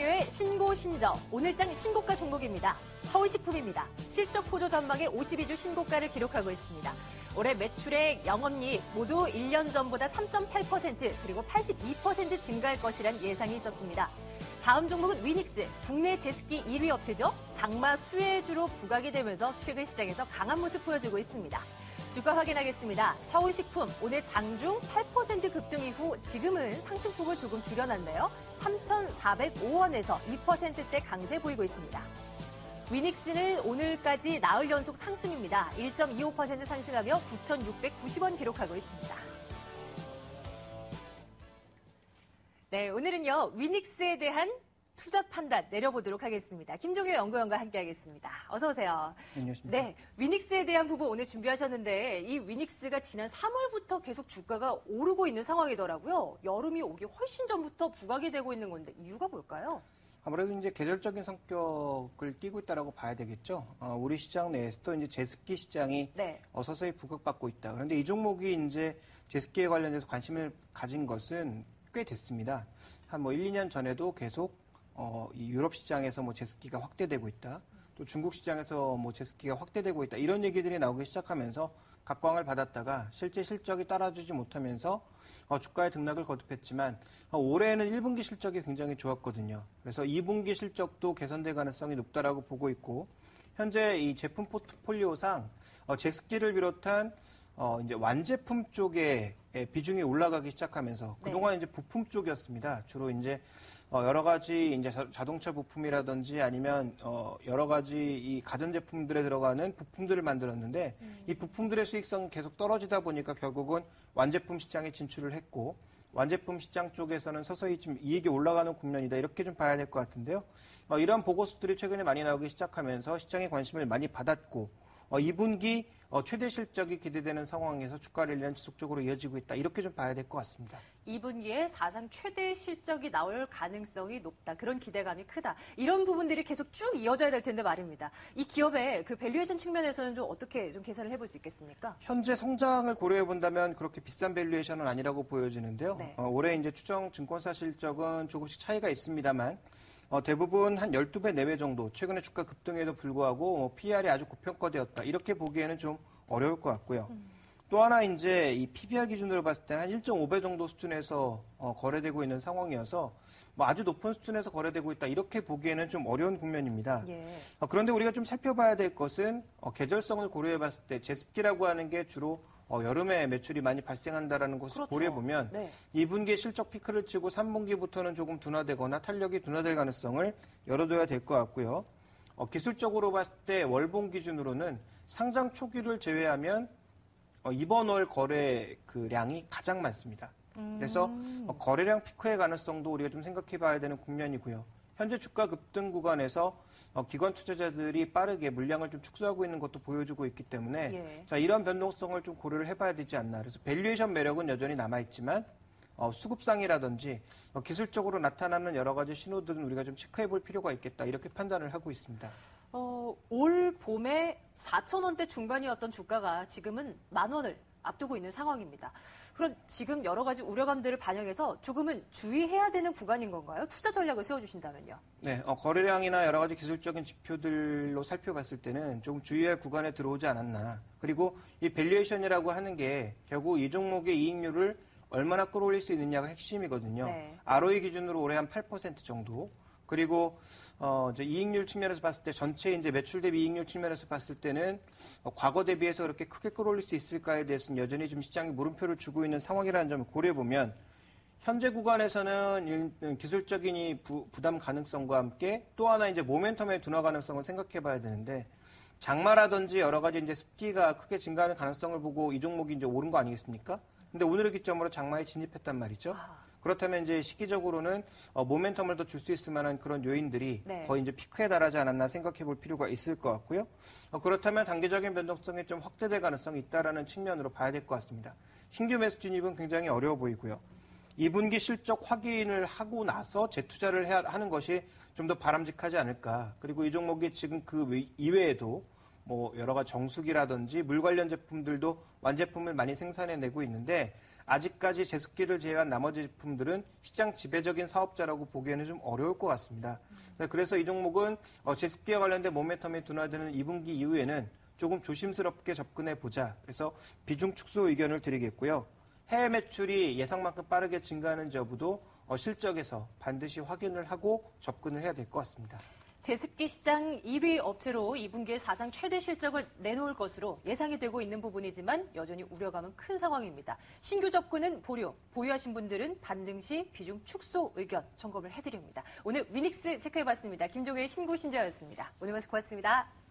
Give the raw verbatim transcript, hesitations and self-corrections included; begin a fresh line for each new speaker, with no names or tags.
김종효의 신고 신저, 오늘장 신고가 종목입니다. 서울식품입니다. 실적 호조 전망에 오십이 주 신고가를 기록하고 있습니다. 올해 매출액, 영업이익 모두 일 년 전보다 삼 점 팔 퍼센트 그리고 팔십이 퍼센트 증가할 것이란 예상이 있었습니다. 다음 종목은 위닉스, 국내 제습기 일 위 업체죠. 장마 수혜주로 부각이 되면서 최근 시장에서 강한 모습 보여주고 있습니다. 주가 확인하겠습니다. 서울식품 오늘 장중 팔 퍼센트 급등 이후 지금은 상승폭을 조금 줄여놨네요. 삼천사백오 원에서 이 퍼센트대 강세 보이고 있습니다. 위닉스는 오늘까지 나흘 연속 상승입니다. 일 점 이오 퍼센트 상승하며 구천육백구십 원 기록하고 있습니다. 네, 오늘은요, 위닉스에 대한 투자 판단 내려보도록 하겠습니다. 김종효 연구원과 함께하겠습니다. 어서 오세요.
안녕하십니까.
네, 위닉스에 대한 부분 오늘 준비하셨는데 이 위닉스가 지난 삼월부터 계속 주가가 오르고 있는 상황이더라고요. 여름이 오기 훨씬 전부터 부각이 되고 있는 건데 이유가 뭘까요?
아무래도 이제 계절적인 성격을 띠고 있다라고 봐야 되겠죠. 어, 우리 시장 내에서도 이제 제습기 시장이 네. 어, 서서히 부각받고 있다. 그런데 이 종목이 이제 제습기에 관련해서 관심을 가진 것은 꽤 됐습니다. 한 뭐 일, 이 년 전에도 계속 어, 이 유럽 시장에서 뭐 제습기가 확대되고 있다. 또 중국 시장에서 뭐 제습기가 확대되고 있다. 이런 얘기들이 나오기 시작하면서 각광을 받았다가 실제 실적이 따라주지 못하면서 어, 주가의 등락을 거듭했지만 어, 올해는 일 분기 실적이 굉장히 좋았거든요. 그래서 이 분기 실적도 개선될 가능성이 높다라고 보고 있고 현재 이 제품 포트폴리오상 어, 제습기를 비롯한 어, 이제 완제품 쪽에 비중이 올라가기 시작하면서 그동안 네. 이제 부품 쪽이었습니다. 주로 이제 어, 여러 가지 이제 자동차 부품이라든지 아니면 어, 여러 가지 이 가전제품들에 들어가는 부품들을 만들었는데 음. 이 부품들의 수익성이 계속 떨어지다 보니까 결국은 완제품 시장에 진출을 했고 완제품 시장 쪽에서는 서서히 좀 이익이 올라가는 국면이다. 이렇게 좀 봐야 될 것 같은데요. 어, 이러한 보고서들이 최근에 많이 나오기 시작하면서 시장의 관심을 많이 받았고 어, 이 분기 어, 최대 실적이 기대되는 상황에서 주가 랠리는 지속적으로 이어지고 있다. 이렇게 좀 봐야 될 것 같습니다.
이 분기에 사상 최대 실적이 나올 가능성이 높다. 그런 기대감이 크다. 이런 부분들이 계속 쭉 이어져야 될 텐데 말입니다. 이 기업의 그 밸류에이션 측면에서는 좀 어떻게 좀 계산을 해볼 수 있겠습니까?
현재 성장을 고려해 본다면 그렇게 비싼 밸류에이션은 아니라고 보여지는데요. 네. 어, 올해 이제 추정 증권사 실적은 조금씩 차이가 있습니다만 어, 대부분 한 열두 배 내외 정도, 최근에 주가 급등에도 불구하고 뭐 피이알이 아주 고평가되었다. 이렇게 보기에는 좀 어려울 것 같고요. 음. 또 하나 이제 이 피비알 기준으로 봤을 때는 한 일 점 오 배 정도 수준에서 어, 거래되고 있는 상황이어서 뭐 아주 높은 수준에서 거래되고 있다. 이렇게 보기에는 좀 어려운 국면입니다. 예. 어, 그런데 우리가 좀 살펴봐야 될 것은 어, 계절성을 고려해 봤을 때 제습기라고 하는 게 주로 어, 여름에 매출이 많이 발생한다라는 것을 그렇죠. 고려해보면 네. 이 분기에 실적 피크를 치고 삼 분기부터는 조금 둔화되거나 탄력이 둔화될 가능성을 열어둬야 될 것 같고요. 어, 기술적으로 봤을 때 월봉 기준으로는 상장 초기를 제외하면 어, 이번 월 거래 그 량이 가장 많습니다. 음. 그래서 어, 거래량 피크의 가능성도 우리가 좀 생각해봐야 되는 국면이고요. 현재 주가 급등 구간에서 어, 기관 투자자들이 빠르게 물량을 좀 축소하고 있는 것도 보여주고 있기 때문에 예. 자, 이런 변동성을 좀 고려를 해봐야 되지 않나. 그래서 밸류에이션 매력은 여전히 남아있지만 어, 수급상이라든지 어, 기술적으로 나타나는 여러 가지 신호들은 우리가 좀 체크해볼 필요가 있겠다. 이렇게 판단을 하고 있습니다.
어, 올 봄에 사천 원대 중반이었던 주가가 지금은 만 원을 앞두고 있는 상황입니다. 그럼 지금 여러 가지 우려감들을 반영해서 조금은 주의해야 되는 구간인 건가요? 투자 전략을 세워주신다면요.
네, 어, 거래량이나 여러 가지 기술적인 지표들로 살펴봤을 때는 좀 주의할 구간에 들어오지 않았나. 그리고 이 밸류에이션이라고 하는 게 결국 이 종목의 이익률을 얼마나 끌어올릴 수 있느냐가 핵심이거든요. 네. 알오이 기준으로 올해 한 팔 퍼센트 정도. 그리고 어, 이제 이익률 측면에서 봤을 때 전체 이제 매출 대비 이익률 측면에서 봤을 때는 어, 과거 대비해서 그렇게 크게 끌어올릴 수 있을까에 대해서는 여전히 좀 시장이 물음표를 주고 있는 상황이라는 점을 고려해 보면 현재 구간에서는 일, 기술적인 이 부, 부담 가능성과 함께 또 하나 이제 모멘텀의 둔화 가능성을 생각해 봐야 되는데 장마라든지 여러 가지 이제 습기가 크게 증가하는 가능성을 보고 이 종목이 이제 오른 거 아니겠습니까? 근데 오늘을 기점으로 장마에 진입했단 말이죠. 아. 그렇다면 이제 시기적으로는 어, 모멘텀을 더 줄 수 있을 만한 그런 요인들이 네. 거의 이제 피크에 달하지 않았나 생각해 볼 필요가 있을 것 같고요. 어, 그렇다면 단기적인 변동성이 좀 확대될 가능성이 있다라는 측면으로 봐야 될 것 같습니다. 신규 매수 진입은 굉장히 어려워 보이고요. 이 분기 실적 확인을 하고 나서 재투자를 해야 하는 것이 좀 더 바람직하지 않을까. 그리고 이 종목이 지금 그 이외에도 뭐 여러 가지 정수기라든지 물 관련 제품들도 완제품을 많이 생산해내고 있는데 아직까지 제습기를 제외한 나머지 제품들은 시장 지배적인 사업자라고 보기에는 좀 어려울 것 같습니다. 그래서 이 종목은 제습기와 관련된 모멘텀이 둔화되는 이 분기 이후에는 조금 조심스럽게 접근해 보자. 그래서 비중 축소 의견을 드리겠고요. 해외 매출이 예상만큼 빠르게 증가하는지 여부도 실적에서 반드시 확인을 하고 접근을 해야 될 것 같습니다.
제습기 시장 일 위 업체로 이 분기에 사상 최대 실적을 내놓을 것으로 예상이 되고 있는 부분이지만 여전히 우려감은 큰 상황입니다. 신규 접근은 보류, 보유하신 분들은 반등 시 비중 축소 의견 점검을 해드립니다. 오늘 위닉스 체크해봤습니다. 김종혜의 신구 신재였습니다. 오늘 말씀 고맙습니다.